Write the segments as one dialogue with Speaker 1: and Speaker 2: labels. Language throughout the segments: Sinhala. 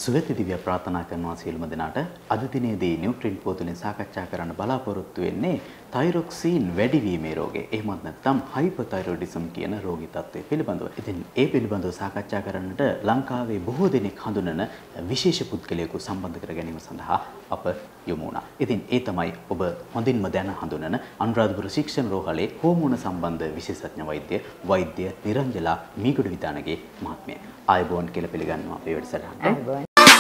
Speaker 1: සුවති දිව්‍ය ප්‍රාර්ථනා කරනවා සියලුම දෙනාට අද දිනේදී නියුට්‍රින් පොතුලින් සාකච්ඡා කරන්න බලාපොරොත්තු වෙන්නේ තයිරොක්සින් වැඩිවීමේ රෝගය. එහෙමත් නැත්නම් හයිපර්තයිරොයිඩිසම් කියන රෝගී තත්ත්වය පිළිබඳව. ඉතින් ඒ පිළිබඳව සාකච්ඡා කරන්නට ලංකාවේ බොහෝ දෙනෙක් හඳුනන විශේෂ පුද්ගලයෙකු සම්බන්ධ කර ගැනීම සඳහා අප යොමු වුණා. ඉතින් ඒ තමයි ඔබ හොඳින්ම දැන හඳුනන අනුරාධපුර ශික්ෂණ රෝහලේ හෝමෝන සම්බන්ධ විශේෂඥ වෛද්‍ය නිරංජලා මීගොඩ විතානගේ මහත්මිය. ආයුබෝවන් කියලා පිළිගන්නවා අපේ වැඩසටහනට.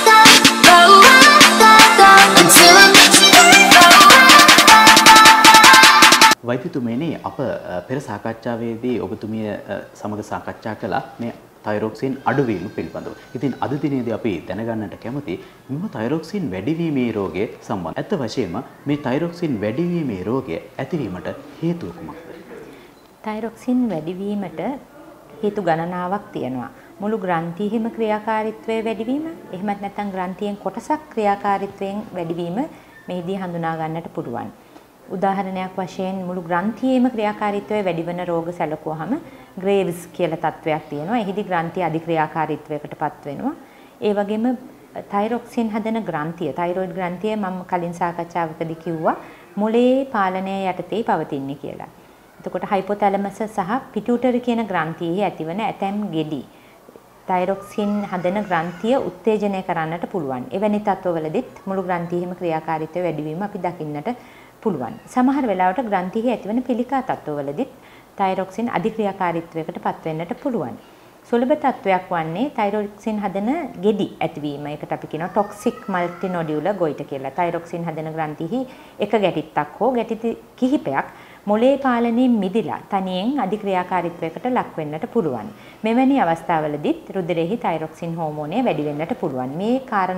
Speaker 1: වෛද්‍යතුමනි අප පෙර සාකච්ඡාවේදී ඔබතුමිය සමග සාකච්ඡා කළා මේ තයිරොක්සින් අඩුවීම පිළිබඳව. ඉතින් අද දිනේදී අපි දැනගන්නට කැමති මෙම තයිරොක්සින් වැඩිවීමේ රෝගය සම්බන්ධ. ඇත්ත වශයෙන්ම මේ තයිරොක්සින් වැඩිවීමේ රෝගය ඇතිවීමට හේතුව කුමක්ද?
Speaker 2: තයිරොක්සින් වැඩිවීමට හේතු ගණනාවක් තියෙනවා. මුළු ග්‍රන්ථියෙහිම ක්‍රියාකාරීත්වය වැඩිවීම, එහෙමත් නැත්නම් ග්‍රන්ථියෙන් කොටසක් ක්‍රියාකාරීත්වයෙන් වැඩිවීම මෙහිදී හඳුනා ගන්නට පුළුවන්. උදාහරණයක් වශයෙන් මුළු ග්‍රන්ථියේම ක්‍රියාකාරීත්වය වැඩිවන රෝග සැලකුවාම ග්‍රේව්ස් කියලා තත්වයක් තියෙනවා. එහිදී ග්‍රන්ථිය අධික්‍රියාකාරීත්වයකටපත් වෙනවා. ඒ වගේම තයිරොක්සින් හදන ග්‍රන්ථිය, තයිරොයිඩ් ග්‍රන්ථිය මම කලින් සාකච්ඡාවකදී කිව්වා මොළයේ පාලනය යටතේ පවතින්නේ කියලා. එතකොට හයිපොතැලමස් සහ පිටියුටරි කියන ග්‍රන්ථියෙහි ඇතිවන ඇතැම් ගෙඩි තයිරොක්සින් හදන ග්‍රන්ථිය උත්තේජනය කරන්නට පුළුවන්. එවැනි තත්ත්වවලදීත් මුළු ග්‍රන්ථියෙහිම ක්‍රියාකාරීත්වය වැඩිවීම අපි දකින්නට පුළුවන්. සමහර වෙලාවට ග්‍රන්ථියෙහි ඇතිවන පිළිකා තත්ත්වවලදීත් තයිරොක්සින් අධික්‍රියාකාරීත්වයකට පත් වෙන්නට පුළුවන්. සුලභ තත්ත්වයක් වන්නේ තයිරොක්සින් හදන ගෙඩි ඇතිවීම. ඒකට අපි කියනවා ටොක්සික් මල්ටිනොඩියුලර් ගොයිට කියලා. තයිරොක්සින් හදන ග්‍රන්ථියෙහි එක ගැටිත්තක් හෝ ගැටි කිහිපයක් මොළයේ පාලනයෙන් මිදිලා තනියෙන් අධික්‍රියාකාරීත්වයකට ලක් වෙන්නට පුළුවන්. මෙවැනි අවස්ථාවලදීත් රුධිරයේ තයිරොක්සින් හෝමෝනය වැඩි වෙන්නට පුළුවන්. මේ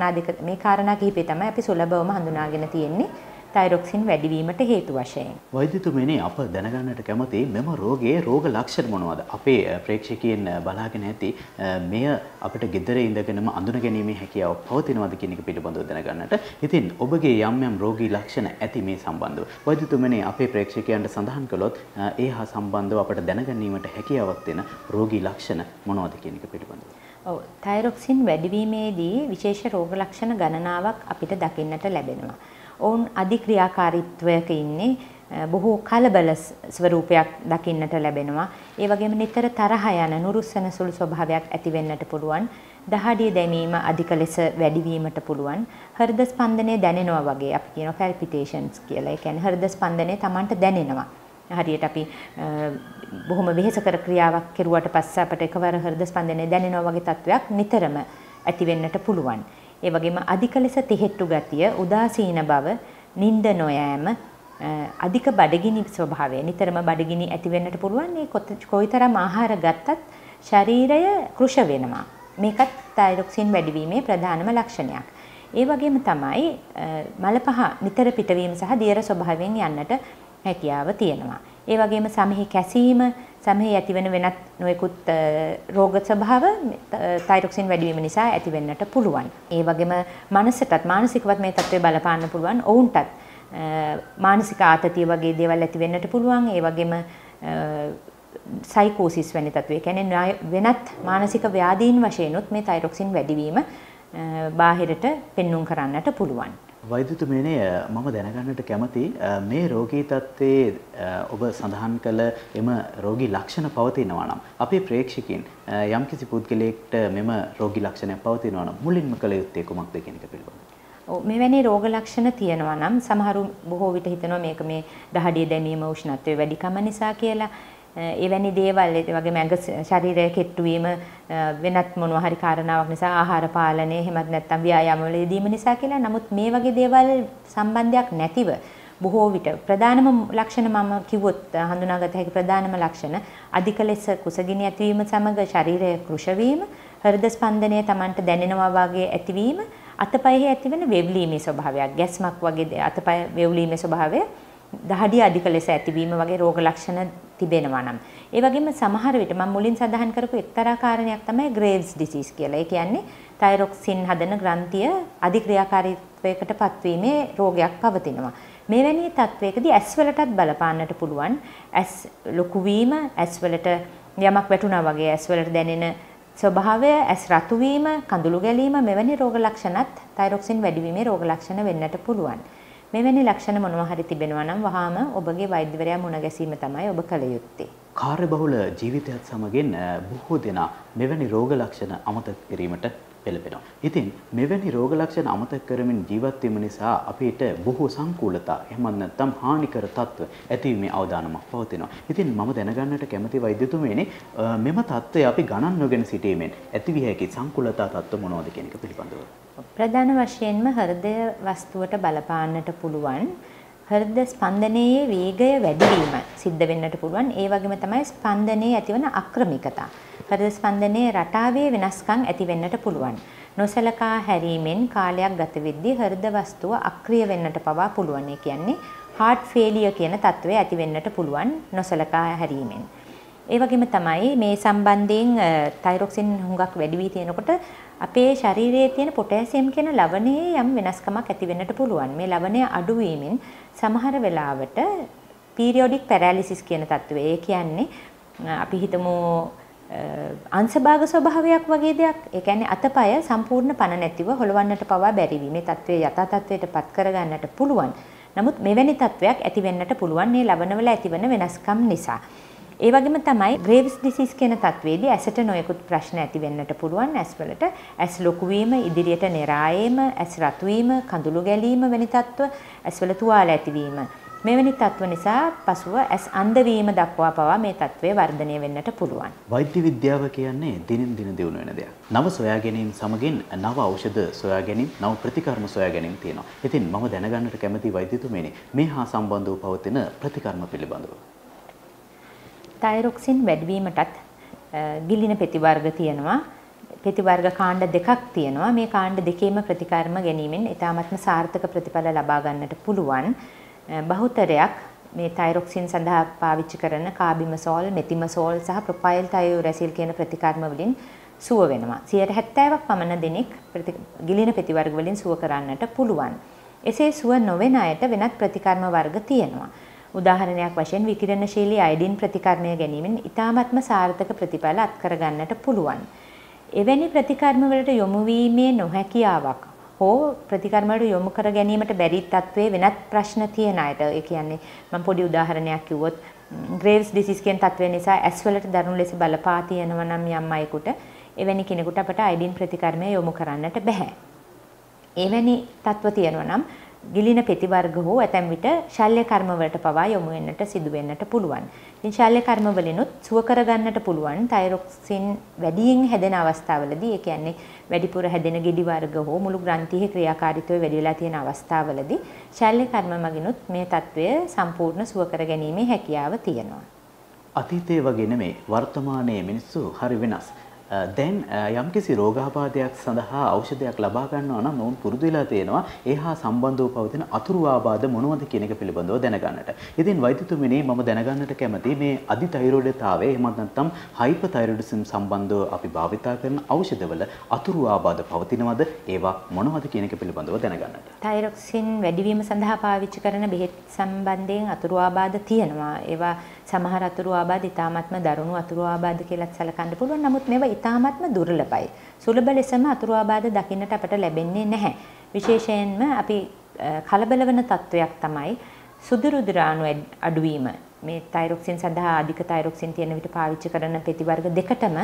Speaker 2: කාරණා කිහිපය තමයි අපි සුලභවම හඳුනාගෙන තියෙන්නේ තයිරොක්සින් වැඩිවීමට හේතු වශයෙන්.
Speaker 1: වෛද්‍යතුමනි අප දැනගන්නට කැමති මෙම රෝගයේ රෝග ලක්ෂණ මොනවාද? අපේ ප්‍රේක්ෂකයන් බලාගෙන ඇති මෙය අපිට gedara ඉඳගෙනම අඳුන ගැනීමේ හැකියාව පවතිනවද කියන එක පිළිබඳව දැනගන්නට. ඉතින් ඔබගේ යම් යම් රෝගී ලක්ෂණ ඇති මේ සම්බන්ධව වෛද්‍යතුමනි අපේ ප්‍රේක්ෂකයන්ට සඳහන් කළොත් ඒ හා සම්බන්ධව අපට දැනගැනීමට හැකියාවක් දෙන රෝගී ලක්ෂණ මොනවද කියන එක පිළිබඳව.
Speaker 2: ඔව් තයිරොක්සින් වැඩිවීමේදී විශේෂ රෝග ලක්ෂණ ගණනාවක් අපිට දකින්නට ලැබෙනවා. ඔවුන් අධික්‍රියාකාරීත්වයක ඉන්නේ බොහෝ කලබල ස්වරූපයක් දකින්නට ලැබෙනවා. ඒ වගේම නිතර තරහ යන නුරුස්සන සුළු ස්වභාවයක් ඇති වෙන්නට පුළුවන්. දහඩිය දැමීම අධික ලෙස වැඩි වීමට පුළුවන්. හෘද ස්පන්දනය දැනෙනවා වගේ අපි කියනවා palpitations කියලා. ඒ කියන්නේ හෘද ස්පන්දනය Tamanට දැනෙනවා. හරියට අපි බොහොම වෙහෙසකර ක්‍රියාවක් කෙරුවට පස්සේ අපට එකවර හෘද ස්පන්දනය දැනෙනවා වගේ තත්වයක් නිතරම ඇති වෙන්නට පුළුවන්. ඒ වගේම අධික ලෙස තෙහෙට්ටු ගතිය, උදාසීන බව, නිින්ද නොයෑම, අධික බඩගිනි ස්වභාවය, නිතරම බඩගිනි ඇති වෙන්නට පුළුවන්. මේ කොයිතරම් ආහාර ගත්තත් ශරීරය කෘෂ වෙනවා. මේකත් තයිරොක්සින් වැඩිවීමේ ප්‍රධානම ලක්ෂණයක්. ඒ වගේම තමයි මල පහ නිතර පිටවීම සහ දියර ස්වභාවයෙන් යන්නට හැකියාව තියෙනවා. ඒ වගේම සමහි කැසීම, සමහි ඇතිවන වෙනත් නොයෙකුත් රෝග ස්වභාව තයිරොක්සින් වැඩිවීම නිසා ඇති වෙන්නට පුළුවන්. ඒ වගේම මනසටත් මානසිකවත් මේ තත්ත්වය බලපාන්න පුළුවන්. ඔවුන්ටත් මානසික ආතතිය වගේ දේවල් ඇති වෙන්නට පුළුවන්. ඒ වගේම සයිකෝසිස් වැනි තත්ත්වය. කියන්නේ වෙනත් මානසික ව්‍යාධීන් වශයෙන්ුත් මේ තයිරොක්සින් වැඩිවීම බාහිරට පෙන්눔 කරන්නට පුළුවන්.
Speaker 1: වෛද්‍යතුමනි මම දැනගන්නට කැමති මේ රෝගී තත්ත්වයේ ඔබ සඳහන් කළ එම රෝගී ලක්ෂණ පවතිනවා නම් අපේ ප්‍රේක්ෂකයන් යම්කිසි පුද්ගලයෙක්ට මෙම රෝගී ලක්ෂණයක් පවතිනවා නම් මුලින්ම කළ යුත්තේ කුමක්ද කියන එක පිළිබඳව.
Speaker 2: ඔව් මෙවැනි රෝග ලක්ෂණ තියෙනවා නම් සමහරු බොහෝ විට හිතනවා මේක මේ දහඩිය දැමීම උෂ්ණත්වයේ වැඩිකම නිසා කියලා. එවැනි දේවල් ඒ වගේම ඇඟ ශරීරයේ කෙට්ටු වීම වෙනත් මොනවා හරි කාරණාවක් නිසා ආහාර පාලනය එහෙමත් නැත්නම් ව්‍යායාම වල යෙදීම නිසා කියලා. නමුත් මේ වගේ දේවල් සම්බන්ධයක් නැතිව බොහෝ විට ප්‍රධානම ලක්ෂණ මම කිව්වොත් හඳුනාගත හැකි ප්‍රධානම ලක්ෂණ අධික ලෙස කුසගිනි ඇතිවීම සමග ශරීරයේ කෘෂ වීම, හෘද ස්පන්දනය Tamanට දැනෙනවා වගේ ඇතිවීම, අතපයෙහි ඇතිවන වෙව්ලීමේ ස්වභාවයක්, ගැස්මක් වගේ අතපය වෙව්ලීමේ ස්වභාවය, දහඩිය අධික ලෙස ඇතිවීම වගේ රෝග ලක්ෂණ තිබෙනවා නම්. ඒ වගේම සමහර විට මම මුලින් සඳහන් කරපු එක්තරා කාරණයක් තමයි ග්‍රේව්ස් ඩිසීස් කියලා. ඒ කියන්නේ තයිරොක්සින් හදන ග්‍රන්ථිය අධික්‍රියාකාරීත්වයකට පත්වීමේ රෝගයක් පවතිනවා. මෙවැනි තත්වයකදී ඇස් වලටත් බලපාන්නට පුළුවන්. ඇස් ලොකු වීම, ඇස් වලට යමක් වැටුණා වගේ ඇස් වලට දැනෙන ස්වභාවය ඇස් රතු වීම, කඳුළු ගැලීම මෙවැනි රෝග ලක්ෂණත් තයිරොක්සින් වැඩිවීමේ රෝග ලක්ෂණ වෙන්නට පුළුවන්. මෙවැනි ලක්ෂණ මොනවා හරි තිබෙනවා නම් වහාම ඔබගේ වෛද්‍යවරයා මුණ ගැසීම තමයි ඔබ කළ යුත්තේ.
Speaker 1: කාර්යබහුල ජීවිතයත් සමගින් බොහෝ දෙනා මෙවැනි රෝග ලක්ෂණ අමතක කිරීමට පෙළඹෙනවා. ඉතින් මෙවැනි රෝග ලක්ෂණ අමතක කරමින් ජීවත් වීම නිසා අපිට බොහෝ සංකූලතා එහෙමත් නැත්නම් හානිකර තත්ත්ව ඇතිවීමේ අවදානමක් පවතිනවා. ඉතින් මම දැනගන්නට කැමති වෛද්‍යතුමනි මෙම තත්ත්වය අපි ගණන් නොගෙන සිටීමෙන් ඇතිවිය හැකි සංකූලතා තත්ත්ව මොනවද කියන එක පිළිබඳව.
Speaker 2: ප්‍රධාන වශයෙන්ම හෘදය වස්තුවට බලපාන්නට පුළුවන්. හෘද ස්පන්දනයේ වේගය වැඩිවීම සිද්ධ වෙන්නට පුළුවන්. ඒ වගේම තමයි ස්පන්දනයේ ඇතිවන අක්‍රමිකතා. හෘද ස්පන්දනයේ රටාවේ වෙනස්කම් ඇති වෙන්නට පුළුවන්. නොසලකා හැරීමෙන් කාලයක් ගත වෙද්දී හෘද වස්තුව අක්‍රිය වෙන්නට පවා පුළුවන්. ඒ කියන්නේ heart failure කියන තත්ත්වය ඇති වෙන්නට පුළුවන් නොසලකා හැරීමෙන්. ඒ වගේම තමයි මේ සම්බන්ධයෙන් තයිරොක්සින් හුඟක් වැඩි වී තියෙනකොට අපේ ශරීරයේ තියෙන පොටෑසියම් කියන ලවණයේ යම් වෙනස්කමක් ඇති වෙන්නට පුළුවන්. මේ ලවණය අඩු වීමෙන් සමහර වෙලාවට පීරියොඩික් පැරාලිසිස් කියන තත්ත්වය. ඒ කියන්නේ අපි හිතමු අංශභාග ස්වභාවයක් වගේ දෙයක්. ඒ කියන්නේ අතපය සම්පූර්ණ පණ නැතිව හොලවන්නට පවා බැරි වීම. මේ තත්ත්වය යථා තත්ත්වයට පත් කරගන්නට පුළුවන්. නමුත් මෙවැනි තත්ත්වයක් ඇති වෙන්නට පුළුවන් මේ ලවණවල ඇතිවන වෙනස්කම් නිසා. ඒ වගේම තමයි ග්‍රේව්ස් ඩිසීස් කියන තත්ත්වයේදී ඇසට නොයෙකුත් ප්‍රශ්න ඇති වෙන්නට පුළුවන්. ඇස්වලට ඇස් ලොකු වීම, ඉදිරියට නෙරායීම, ඇස් රතු වීම, කඳුළු ගැලීම වැනි තත්ත්ව, ඇස්වල තුවාල ඇතිවීම. මෙවැනි තත්ත්ව නිසා පසුව ඇස් අන්ධ වීම දක්වා පවා මේ තත්ත්වය වර්ධනය වෙන්නට පුළුවන්.
Speaker 1: වෛද්‍ය විද්‍යාව කියන්නේ දිනෙන් දින දියුණු වෙන දෙයක්. නව සොයා ගැනීම සමගින් නව ඖෂධ සොයා ගැනීම, නව ප්‍රතිකර්ම සොයා ගැනීම තියෙනවා. ඉතින් මම දැනගන්නට කැමති වෛද්‍යතුමනි මේ හා සම්බන්ධව පවතින ප්‍රතිකර්ම පිළිබඳව.
Speaker 2: තයිරොක්සින් වැඩිවීමටත් ගිලින පෙති වර්ග තියෙනවා. පෙති වර්ග කාණ්ඩ දෙකක් තියෙනවා. මේ කාණ්ඩ දෙකේම ප්‍රතිකර්ම ගැනීමෙන් ඉතාමත්ම සාර්ථක ප්‍රතිඵල ලබා ගන්නට පුළුවන්. බහුතරයක් මේ තයිරොක්සින් සඳහා පාවිච්චි කරන කාබිමසෝල්, මෙතිමසෝල් සහ ප්‍රොපයිල් තයුරැසිල් කියන ප්‍රතිකර්ම වලින් සුව වෙනවා. 70%ක් පමණ දෙනෙක් ගිලින පෙති වර්ග වලින් සුව කරන්නට පුළුවන්. එසේ සුව නොවන අයට වෙනත් ප්‍රතිකර්ම වර්ග තියෙනවා. උදාහරණයක් වශයෙන් විකිරණශීලී අයඩින් ප්‍රතිකර්මය ගැනීමෙන් ඉතාමත්ම සාර්ථක ප්‍රතිඵල අත්කර ගන්නට පුළුවන්. එවැනි ප්‍රතිකර්ම වලට යොමු වීමේ නොහැකියාවක් හෝ ප්‍රතිකර්ම වලට යොමු කර ගැනීමට බැරි තත්ත්වයේ වෙනත් ප්‍රශ්න තියෙන අයට, ඒ කියන්නේ මම පොඩි උදාහරණයක් කිව්වොත් ග්‍රේව්ස් ඩිසීස් කියන තත්ත්වය නිසා ඇස් වලට දරුණු ලෙස බලපා තියෙනවා නම් යම් අයෙකුට එවැනි කෙනෙකුට අපට අයඩින් ප්‍රතිකර්මය යොමු කරන්නට බෑ. එවැනි තත්ත්ව තියෙනවා නම් ගිලින පෙති වර්ග හෝ ඇතැම් විට ශල්‍ය කර්ම වලට පවා යොමු වෙන්නට සිදු වෙන්නට පුළුවන්. ඉතින් ශල්‍ය කර්ම වලිනුත් සුව කර ගන්නට පුළුවන් තයිරොක්සින් වැඩියෙන් හැදෙන අවස්ථාවලදී, ඒ කියන්නේ වැඩිපුර හැදෙන ගෙඩි වර්ග හෝ මුළු ග්‍රන්ථියේ ක්‍රියාකාරීත්වය වැඩි වෙලා තියෙන අවස්ථාවලදී ශල්‍ය කර්ම මගිනුත් මේ තත්ත්වය සම්පූර්ණ සුව කර ගැනීමේ හැකියාව තියෙනවා.
Speaker 1: අතීතයේ වගේ නෙමෙයි වර්තමානයේ මිනිස්සු හරි වෙනස්. දැන් යම්කිසි රෝගාබාධයක් සඳහා ඖෂධයක් ලබා ගන්නවා නම් ඔවුන් පුරුදු වෙලා තියෙනවා ඒ හා සම්බන්ධව පවතින අතුරු ආබාධ මොනවද කියන එක පිළිබඳව දැනගන්නට. ඉතින් වෛද්‍යතුමනි මම දැනගන්නට කැමතියි මේ අධිතයිරොයිඩතාවය එහෙමත් නැත්නම් හයිපර්තයිරොයිඩිසම් සම්බන්ධව අපි භාවිතා කරන ඖෂධවල අතුරු ආබාධ පවතිනවද? ඒවා මොනවද කියන එක පිළිබඳව දැනගන්නට.
Speaker 2: තයිරොක්සින් වැඩිවීම සඳහා පාවිච්චි කරන බෙහෙත් සම්බන්ධයෙන් අතුරු ආබාධ තියෙනවා. ඒවා සමහර අතුරු ආබාධ ඉතාමත්ම දරුණු අතුරු ආබාධ කියලා සැලකන්න පුළුවන්. නමුත් මේවා ඉතාමත්ම දුර්ලභයි. සුලභ ලෙසම අතුරු ආබාධ දකින්නට අපට ලැබෙන්නේ නැහැ. විශේෂයෙන්ම අපි කලබල වෙන තත්වයක් තමයි සුදු රුධිරාණු අඩුවීම. මේ තයිරොක්සින් සඳහා අධික තයිරොක්සින් තියෙන විට පාවිච්චි කරන පෙති වර්ග දෙකටම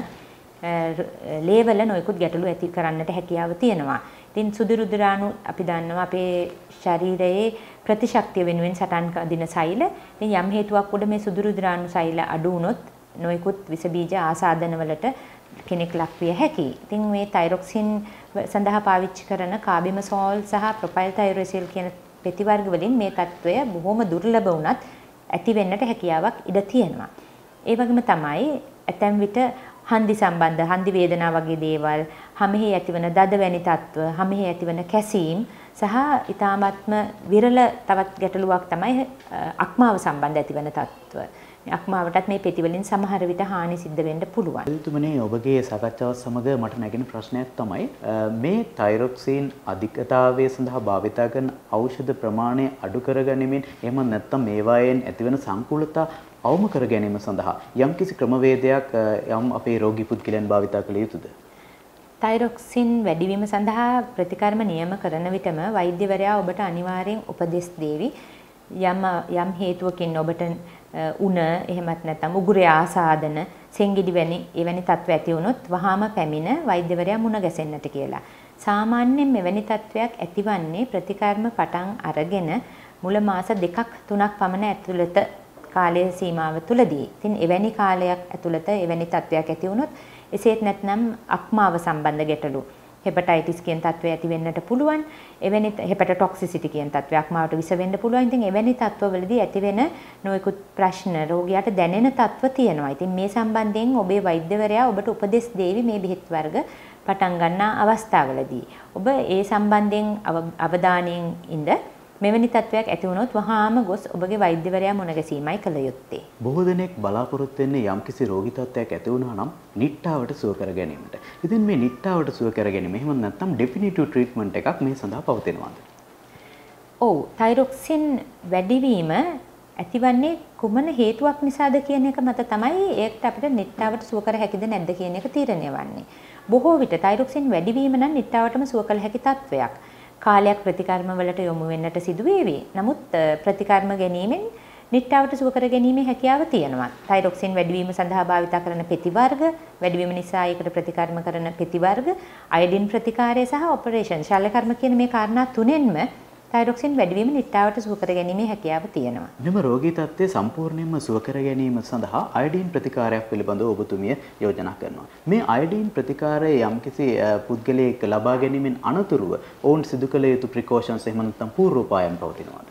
Speaker 2: ලේවල නොයෙකුත් ගැටලු ඇති කරන්නට හැකියාව තියෙනවා. ඉතින් සුදු රුධිරාණු අපි දන්නවා අපේ ශරීරයේ ප්‍රතිශක්තිය වෙනුවෙන් සටන් දින සෛල. ඉතින් යම් හේතුවක් උඩ මේ සුදු රුධිරාණු සෛල අඩු වුණොත් නොයෙකුත් විස බීජ ආසාදනවලට කෙනෙක් ලක් විය හැකියි. ඉතින් මේ තයිරොක්සින් සඳහා පාවිච්චි කරන කාබිමසෝල් සහ ප්‍රොපයිල් තයුරැසිල් කියන පෙති වර්ග වලින් මේ තත්වය බොහොම දුර්ලභ වුණත් ඇති වෙන්නට හැකියාවක් ඉඩ තියෙනවා. ඒ වගේම තමයි ඇතැම් විට හන්දි සම්බන්ධ හන්දි වේදනා වගේ දේවල්, හමෙහි ඇතිවන දද වැනි තත්ත්ව, හමෙහි ඇතිවන කැසීම් සහ ඊ타මාත්ම විරල තවත් ගැටලුවක් තමයි අක්මාව සම්බන්ධ ඇතිවන තත්ත්ව. අක්මාවටත් මේ පෙති වලින් සමහර විට හානි සිද්ධ වෙන්න පුළුවන්.
Speaker 1: එතුමනේ ඔබගේ සාකච්ඡාව සමග මට නැගෙන ප්‍රශ්නයක් තමයි මේ තයිරොක්සින් අධිකතාවය සඳහා භාවිතා කරන ඖෂධ ප්‍රමාණය අඩු කරගැනීමෙන් එහෙම නැත්නම් මේවායෙන් ඇතිවන සංකූලතා අවම කර ගැනීම සඳහා යම්කිසි ක්‍රමවේදයක් යම් අපේ රෝගී පුද්ගලයන් භාවිතා කළ යුතුද?
Speaker 2: තයිරොක්සින් වැඩිවීම සඳහා ප්‍රතිකර්ම නියම කරන විටම වෛද්‍යවරයා ඔබට අනිවාර්යෙන් උපදෙස් දෙවි. යම් හේතුවකින් ඔබට උණ එහෙමත් නැත්නම් උගුරේ ආසාදන සෙන්ගිඩි එවැනි තත්ත්ව ඇති වුණොත් වහාම පැමිණ වෛද්‍යවරයා මුණ ගැසෙන්නට කියලා. සාමාන්‍යයෙන් මෙවැනි තත්ත්වයක් ඇතිවන්නේ ප්‍රතිකර්ම පටන් අරගෙන මුල මාස 2ක් 3ක් පමණ ඇතුළත කාලය සීමාව තුළදී. ඉතින් එවැනි කාලයක් ඇතුළත එවැනි තත්ත්වයක් ඇති වුණොත් එසේත් නැත්නම් අක්මාව සම්බන්ධ ගැටලු හෙපටයිටිස් කියන තත්ත්වය ඇති වෙන්නට පුළුවන්. එවැනි හෙපටොටොක්සිසිටි කියන තත්ත්වය අක්මාවට විස වෙන්න පුළුවන්. ඉතින් එවැනි තත්ත්වවලදී ඇතිවෙන නොයෙකුත් ප්‍රශ්න රෝගියාට දැනෙන තත්ත්ව තියෙනවා. ඉතින් මේ සම්බන්ධයෙන් ඔබේ වෛද්‍යවරයා ඔබට උපදෙස් දෙවි මේ බෙහෙත් වර්ග පටන් ගන්නා අවස්ථාවලදී. ඔබ ඒ සම්බන්ධයෙන් අවධානයෙන් ඉඳ මෙවැනි තත්ත්වයක් ඇති වුණොත් වහාම ගොස් ඔබගේ වෛද්‍යවරයා මුණ ගැසීමයි කළ යුත්තේ.
Speaker 1: බොහෝ දෙනෙක් බලාපොරොත්තු වෙන්නේ යම්කිසි රෝගී තත්ත්වයක් ඇති වුණා නම් නිට්ටාවට සුව කර ගැනීමට. ඉතින් මේ නිට්ටාවට සුව කර ගැනීම එහෙම නැත්නම් ඩෙෆිනිටිව් ට්‍රීට්මන්ට් එකක් මේ සඳහා පවතිනවාද?
Speaker 2: ඔව්, තයිරොක්සින් වැඩිවීම ඇතිවන්නේ කුමන හේතුවක් නිසාද කියන එක මත තමයි ඒකට අපිට නිට්ටාවට සුව කර හැකිද නැද්ද කියන එක තීරණය වන්නේ. බොහෝ විට තයිරොක්සින් වැඩිවීම නම් නිට්ටාවටම සුව කළ හැකි තත්වයක්. කාලයක් ප්‍රතිකර්ම වලට යොමු වෙන්නට සිදු වේවි. නමුත් ප්‍රතිකර්ම ගැනීමෙන් නිට්ටාවට සුව කර ගැනීමේ හැකියාව තියෙනවා. තයිරොක්සින් වැඩිවීම සඳහා භාවිත කරන පෙති වර්ග, වැඩිවීම නිසා ඒකට ප්‍රතිකර්ම කරන පෙති වර්ග, අයඩින් ප්‍රතිකාරය සහ ඔපරේෂන් ශල්‍ය කර්ම කියන මේ කාරණා තුනෙන්ම තයිරොක්සින් වැඩිවීම නිට්ටාවට සුව කර ගැනීමේ හැකියාව තියෙනවා.
Speaker 1: මෙම රෝගී තත්ත්වය සම්පූර්ණයෙන්ම සුව කර ගැනීම සඳහා අයඩින් ප්‍රතිකාරයක් පිළිබඳව ඔබතුමිය යෝජනා කරනවා. මේ අයඩින් ප්‍රතිකාරය යම්කිසි පුද්ගලයෙක් ලබා ගැනීමෙන් අනතුරුව ඔවුන් සිදු කළ යුතු ප්‍රිකෝෂන්ස් එහෙම නැත්නම් පූර්වෝපායන් පවතිනවාද?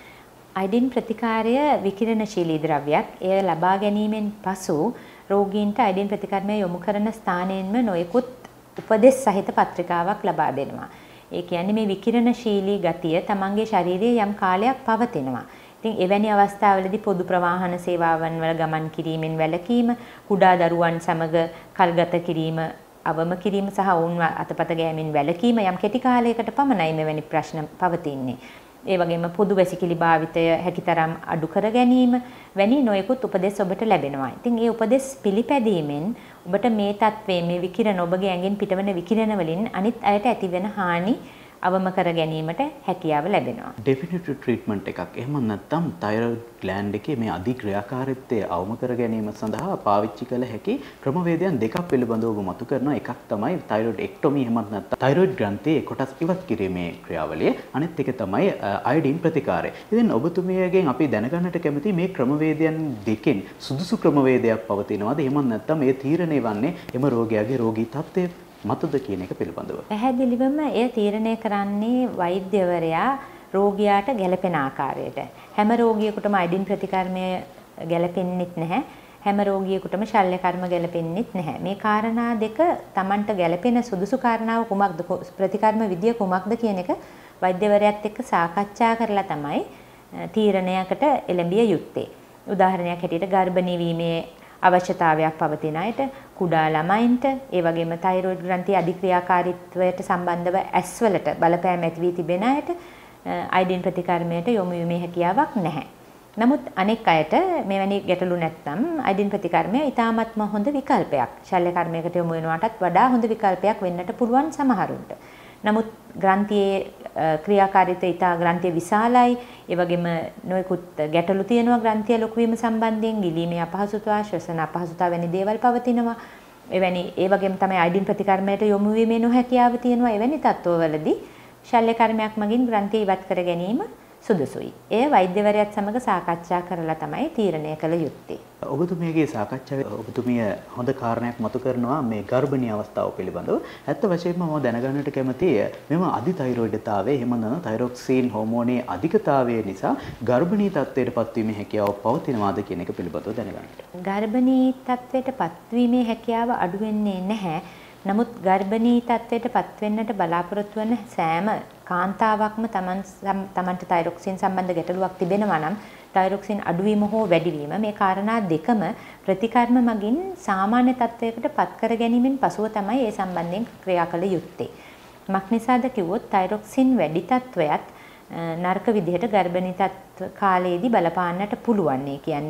Speaker 2: අයඩින් ප්‍රතිකාරය විකිරණශීලී ද්‍රව්‍යයක්. එය ලබා ගැනීමෙන් පසු රෝගීන්ට අයඩින් ප්‍රතිකර්මය යොමු කරන ස්ථානයෙන්ම නොයෙකුත් උපදෙස් සහිත පත්‍රිකාවක් ලබා දෙනවා. ඒ කියන්නේ මේ විකිරණශීලී ගතිය තමන්ගේ ශරීරයේ යම් කාලයක් පවතිනවා. ඉතින් එවැනි අවස්ථාවලදී පොදු ප්‍රවාහන සේවාවන් වල ගමන් කිරීමෙන් වැළකීම, කුඩා දරුවන් සමග කල්ගත කිරීම, අවම කිරීම සහ ඔවුන් අතපත ගෑමෙන් වැළකීම යම් කෙටි කාලයකට පමණයි මෙවැනි ප්‍රශ්න පවතින්නේ. ඒ වගේම පොදු වැසිකිලි භාවිතය හැකිතරම් අඩු කර ගැනීම වැනි නොයෙකුත් උපදෙස් ඔබට ලැබෙනවා. ඉතින් ඒ උපදෙස් පිළිපැදීමෙන් ඔබට මේ තත්ත්වයේ මේ විකිරණ ඔබගේ ඇඟෙන් පිටවන විකිරණ වලින් අනිත් අයට ඇතිවෙන හානි අවම කර ගැනීමට හැකියාව ලැබෙනවා.
Speaker 1: ඩෙෆිනිටිව් ට්‍රීට්මන්ට් එකක්. එහෙම නැත්නම් තයිරොයිඩ් ග්ලෑන්ඩ් එකේ මේ අධික්‍රියාකාරීත්වය අවම කර ගැනීම සඳහා පාවිච්චි කළ හැකි ක්‍රමවේදයන් දෙකක් පිළිබඳව ඔබ මතු කරන එකක් තමයි තයිරොයිඩ් එක්ටොමි එහෙමත් නැත්නම් තයිරොයිඩ් ග්‍රන්ථියේ කොටස් ඉවත් කිරීමේ ක්‍රියාවලිය. අනිත් එක තමයි අයඩින් ප්‍රතිකාරය. ඉතින් ඔබතුමියගෙන් අපි දැනගන්නට කැමති මේ ක්‍රමවේදයන් දෙකෙන් සුදුසු ක්‍රමවේදයක් පවතිනවාද? එහෙමත් නැත්නම් මේ තීරණය වන්නේ එම රෝගියාගේ රෝගී තත්ත්වය මතද කියන එක පිළිබඳව.
Speaker 2: පැහැදිලිවම එය තීරණය කරන්නේ වෛද්‍යවරයා රෝගියාට ගැළපෙන ආකාරයට. හැම රෝගියෙකුටම අයඩින් ප්‍රතිකර්මය ගැළපෙන්නෙත් නැහැ. හැම රෝගියෙකුටම ශල්‍ය කර්ම ගැළපෙන්නෙත් නැහැ. මේ කාරණා දෙක Tamanට ගැළපෙන සුදුසු කාරණාව කුමක්ද, ප්‍රතිකර්ම විදිය කුමක්ද කියන එක වෛද්‍යවරයාත් එක්ක සාකච්ඡා කරලා තමයි තීරණයකට එළඹිය යුත්තේ. උදාහරණයක් හැටියට ගර්භණී වීමේ අවශ්‍යතාවයක් පවතින අයට, කුඩා ළමයින්ට, ඒ වගේම තයිරොයිඩ් ග්‍රන්ථියේ අධික්‍රියාකාරීත්වයට සම්බන්ධව ඇස්වලට බලපෑම් ඇති වී තිබෙන අයට අයඩින් ප්‍රතිකර්මයට යොමු වීමේ හැකියාවක් නැහැ. නමුත් අනෙක් අයට මෙවැනි ගැටලු නැත්නම් අයඩින් ප්‍රතිකර්මය ඉතාමත්ම හොඳ විකල්පයක්. ශල්‍ය කර්මයකට යොමු වෙනවටත් වඩා හොඳ විකල්පයක් වෙන්නට පුළුවන් සමහරුන්ට. නමුත් ග්‍රන්ථියේ ක්‍රියාකාරීත්වය ඉතා ග්‍රන්ථිය විශාලයි. ඒ වගේම නොයෙකුත් ගැටලු තියෙනවා ග්‍රන්ථිය ලොකු වීම සම්බන්ධයෙන්. ගිලීමේ අපහසුතාව, ශ්වසන අපහසුතාව වැනි දේවල් පවතිනවා. ඒ වගේම තමයි අයඩින් ප්‍රතිකර්මයට යොමු වීමේ නොහැකියාව තියෙනවා. එවැනි තත්ත්වවලදී ශල්‍ය කර්මයක් මගින් ග්‍රන්ථිය ඉවත් කර ගැනීම සුදුසුයි. එය වෛද්‍යවරයාත් සමග සාකච්ඡා කරලා තමයි තීරණය කළ යුත්තේ.
Speaker 1: ඔබතුමියගේ සාකච්ඡාවේ ඔබතුමිය හොඳ කාරණයක් මතු කරනවා මේ ගර්භණී අවස්ථාව පිළිබඳව. ඇත්ත වශයෙන්ම මම දැනගන්නට කැමතියි මෙම අධිතයිරොයිඩ්තාවය එහෙම නැත්නම් තයිරොක්සින් හෝමෝනයේ අධිකතාවය නිසා ගර්භණී තත්ත්වයට පත්වීමේ හැකියාව පවතිනවාද කියන එක පිළිබඳව දැනගන්නට.
Speaker 2: ගර්භණී තත්ත්වයට පත්වීමේ හැකියාව අඩු වෙන්නේ නැහැ. නමුත් ගර්භණී තත්ත්වයට පත්වෙන්නට බලාපොරොත්තු වන සෑම කාන්තාවක්ම තමන්ට තයිරොක්සින් සම්බන්ධ ගැටලුවක් තිබෙනවා නම් තයිරොක්සින් අඩුවීම හෝ වැඩිවීම මේ කාරණා දෙකම ප්‍රතිකර්ම මගින් සාමාන්‍ය තත්ත්වයකට පත් කර ගැනීමෙන් පසුව තමයි ඒ සම්බන්ධයෙන් ක්‍රියා කළ යුත්තේ. මක් නිසාද කිව්වොත් තයිරොක්සින් වැඩි තත්ත්වයත් නරක විදිහට ගර්භණී තත්ත්ව කාලයේදී බලපාන්නට පුළුවන්. ඒ කියන්නේ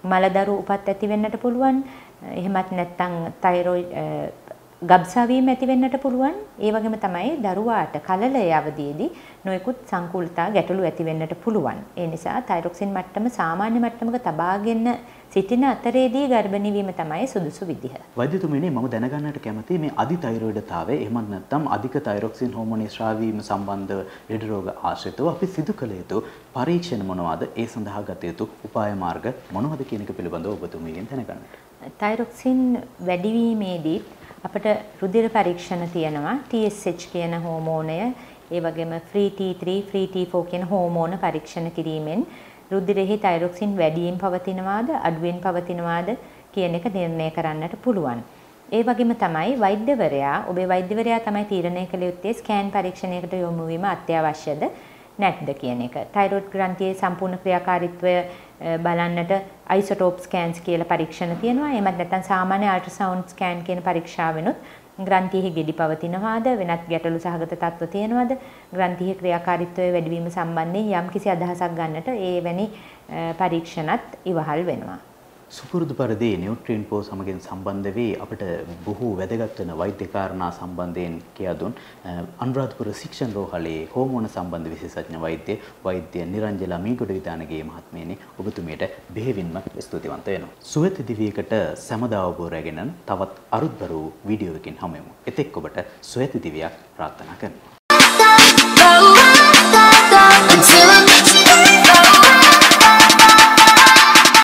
Speaker 2: මලදරු උපත් ඇති වෙන්නට පුළුවන්. එහෙමත් නැත්නම් තයිරොයිඩ් ගබ්සාවීම ඇති වෙන්නට පුළුවන්. ඒ වගේම තමයි දරුවාට කලලයේ අවධියේදී නොයෙකුත් සංකූලතා ගැටලු ඇති වෙන්නට පුළුවන්. ඒ නිසා තයිරොක්සින් මට්ටම සාමාන්‍ය මට්ටමක තබාගෙන සිටින අතරේදී ගර්භණී වීම තමයි සුදුසු විදිහ.
Speaker 1: වෛද්‍යතුමනි මම දැනගන්නට කැමතියි මේ අධිතයිරොයිඩතාවය එහෙමත් නැත්නම් අධික තයිරොක්සින් හෝමෝනයේ ස්‍රාවීම සම්බන්ධව ලෙඩ රෝග ආශ්‍රිතව අපි සිදු කළ යුතු පරීක්ෂණ මොනවාද? ඒ සඳහා ගත යුතු උපාය මාර්ග මොනවද කියන එක පිළිබඳව ඔබතුමියගෙන් දැනගන්නට.
Speaker 2: තයිරොක්සින් වැඩිවීමේදී අපිට රුධිර පරීක්ෂණ තියෙනවා. TSH කියන හෝමෝනය, ඒ වගේම free T3, free T4 කියන හෝමෝන පරීක්ෂණ කිරීමෙන් රුධිරෙහි තයිරොක්සින් වැඩියෙන් පවතිනවාද අඩුවෙන් පවතිනවාද කියන එක නිර්ණය කරන්නට පුළුවන්. ඒ වගේම තමයි ඔබේ වෛද්‍යවරයා තමයි තීරණය කළ යුත්තේ ස්කෑන් පරීක්ෂණයකට යොමු වීම අත්‍යවශ්‍යද නැත්ද කියන එක. තයිරොයිඩ් ග්‍රන්ථියේ සම්පූර්ණ ක්‍රියාකාරීත්වය බලන්නට අයිසොටෝප් ස්කෑන්ස් කියලා පරීක්ෂණ තියෙනවා. එහෙමත් නැත්නම් සාමාන්‍ය අල්ට්‍රාසවුන්ඩ් ස්කෑන් කියන පරීක්ෂාවෙනුත් ග්‍රන්ථියෙහි ගෙඩි පවතිනවාද වෙනත් ගැටලු සහගත තත්ත්ව තියෙනවද ග්‍රන්ථියේ ක්‍රියාකාරීත්වය වැඩිවීම සම්බන්ධයෙන් යම්කිසි අදහසක් ගන්නට එවැනි පරීක්ෂණත් ඉවහල් වෙනවා.
Speaker 1: සුපුරුදු පරිදි නියුට්‍රියන් පෝ සමගින් සම්බන්ධ වී අපිට බොහෝ වැදගත් වෙන වෛද්‍ය කාරණා සම්බන්ධයෙන් කියා දුන් අනුරාධපුර ශික්ෂණ රෝහලේ හෝමෝන සම්බන්ධ විශේෂඥ වෛද්‍ය නිරංජලා මීගොඩ විතානගේ මහත්මියනි ඔබතුමියට බෙහෙවින්ම ස්තුතිවන්ත වෙනවා. සුවත දිවියකට සමදාව ඔබ රැගෙන තවත් අරුත්බර වූ වීඩියෝ එකකින් හමු වෙමු. එතෙක් ඔබට සුවත දිවියක් ප්‍රාර්ථනා කරනවා.